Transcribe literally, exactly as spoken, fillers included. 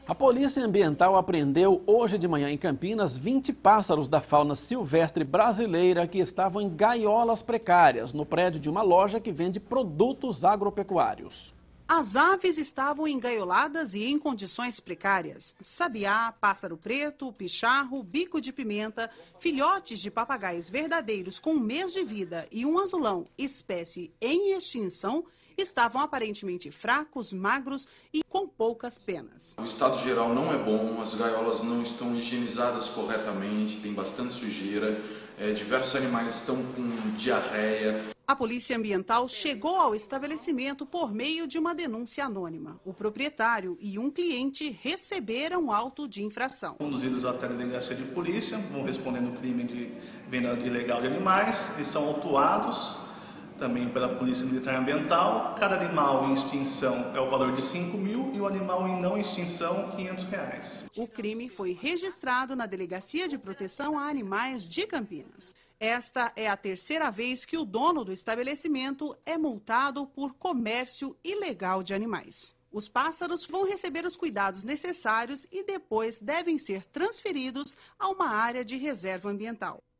A Polícia Ambiental apreendeu hoje de manhã em Campinas vinte pássaros da fauna silvestre brasileira que estavam em gaiolas precárias no prédio de uma loja que vende produtos agropecuários. As aves estavam engaioladas e em condições precárias. Sabiá, pássaro preto, picharro, bico de pimenta, filhotes de papagaios verdadeiros com um mês de vida e um azulão, espécie em extinção, estavam aparentemente fracos, magros e com poucas penas. O estado geral não é bom, as gaiolas não estão higienizadas corretamente, tem bastante sujeira, é, diversos animais estão com diarreia. A Polícia Ambiental chegou ao estabelecimento por meio de uma denúncia anônima. O proprietário e um cliente receberam auto de infração. Conduzidos até a delegacia de polícia, vão respondendo o crime de venda ilegal de animais, eles são autuados também pela Polícia Militar Ambiental. Cada animal em extinção é o valor de cinco mil e o animal em não extinção, quinhentos reais. O crime foi registrado na Delegacia de Proteção a Animais de Campinas. Esta é a terceira vez que o dono do estabelecimento é multado por comércio ilegal de animais. Os pássaros vão receber os cuidados necessários e depois devem ser transferidos a uma área de reserva ambiental.